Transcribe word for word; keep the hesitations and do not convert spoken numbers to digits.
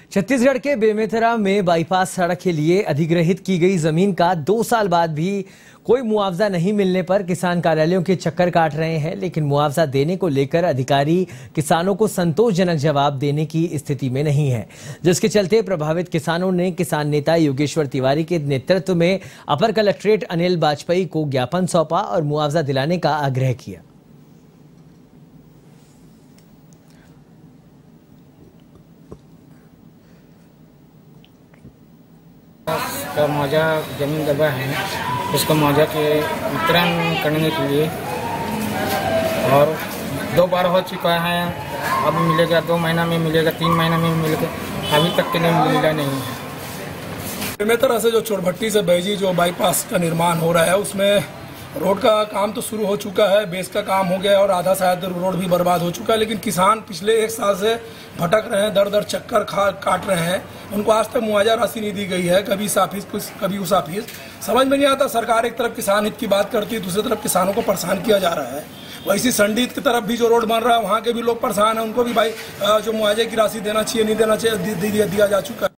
छत्तीसगढ़ के बेमेतरा में बाईपास सड़क के लिए अधिग्रहित की गई जमीन का दो साल बाद भी कोई मुआवजा नहीं मिलने पर किसान कार्यालयों के चक्कर काट रहे हैं। लेकिन मुआवजा देने को लेकर अधिकारी किसानों को संतोषजनक जवाब देने की स्थिति में नहीं है, जिसके चलते प्रभावित किसानों ने किसान नेता योगेश्वर तिवारी के नेतृत्व में अपर कलेक्ट्रेट अनिल वाजपेयी को ज्ञापन सौंपा और मुआवजा दिलाने का आग्रह किया। का मुआवजा जमीन दबा है, उसको मुआवजा के वितरण करने के लिए और दो बार हो चुका है। अब मिलेगा, दो महीना में मिलेगा, तीन महीना में मिलेगा, अभी तक के लिए मिला नहीं है। बेमेतरा से जो चोरभट्टी से बैजी जो बाईपास का निर्माण हो रहा है, उसमें रोड का काम तो शुरू हो चुका है, बेस का काम हो गया और आधा शायद रोड भी बर्बाद हो चुका है। लेकिन किसान पिछले एक साल से भटक रहे हैं, दर दर चक्कर खा काट रहे हैं। उनको आज तक मुआवजा राशि नहीं दी गई है, कभी इस ऑफिस कभी उस ऑफिस। समझ में नहीं आता, सरकार एक तरफ किसान हित की बात करती है, दूसरी तरफ किसानों को परेशान किया जा रहा है। वैसी संडीत की तरफ भी जो रोड बन रहा है, वहाँ के भी लोग परेशान हैं, उनको भी भाई जो मुआवजे की राशि देना चाहिए, नहीं देना चाहिए, दिया जा चुका है।